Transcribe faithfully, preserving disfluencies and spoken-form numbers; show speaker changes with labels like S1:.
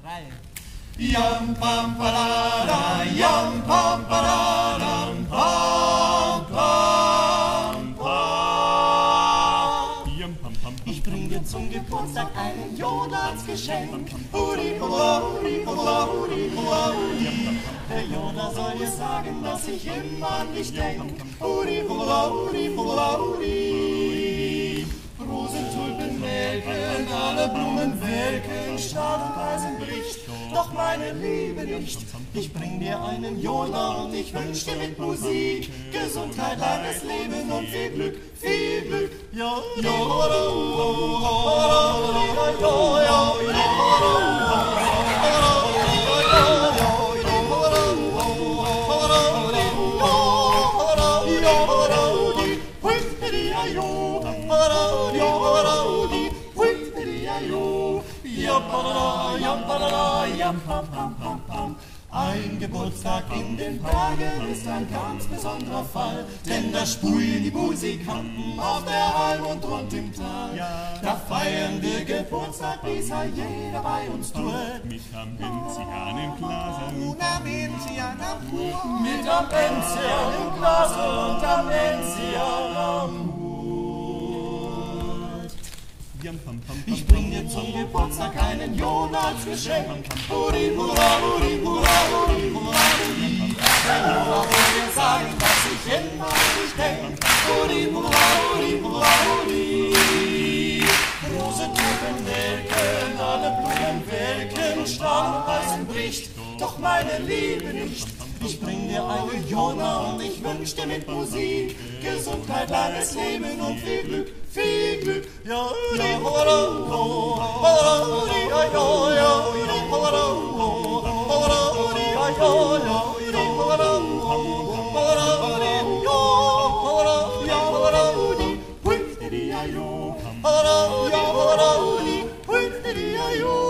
S1: drei.
S2: Yam pam parada, yam pam parada, pam pam pam.
S1: Ich bring dir zum Geburtstag einen Jodler als Geschenk. Huri, hurra, huri, hurra, huri, hurra, huri. Der Jodler soll dir sagen, dass ich immer an dich denk. Huri, hurra, huri, hurra, huri. Rosen, Tulpen, welken, alle Blumen welken, Stahl und Eisen bricht, doch meine Liebe nicht. Ich bring dir einen Jodler und ich wünsch dir mit Musik Gesundheit, langes Leben und viel Glück, viel Glück. Ja, ja, ein Geburtstag in den Bergen ist ein ganz besonderer Fall, denn da spulen die Musikanten auf der Alm und rund im Tal. Da feiern wir Geburtstag, bis jeder bei uns tut.
S3: Mit am Enzian im Glas.
S1: Una Enzian am Hut.
S2: Mit am Enzian im Glas und am Enzian am Hut.
S1: Ich bring dir zum Geburtstag einen Jodler als Geschenk. Huri, hurra, huri, hurra, huri, hurra, huri. Der Jodler will dir sagen, dass ich immer an dich denk. Huri, hurra, huri, hurra, huri. Rosen, Tulpen welken, alle Blumen welken, Stahl und Eisen bricht, doch meine Liebe nicht. Ich bring dir einen Jodler und ich wünsch dir mit Musik Gesundheit, langes Leben und viel Glück, viel Glück. Ja, ja, hurra, hurra, huri, ja, ja, ja, hurra, hurra, huri, ja, ja, ja, hurra, hurra, huri, ja, hurra, ja, hurra, huri, hui, di, di, ja, jo, hurra, ja, hurra, huri, hui, di, di, ja, jo.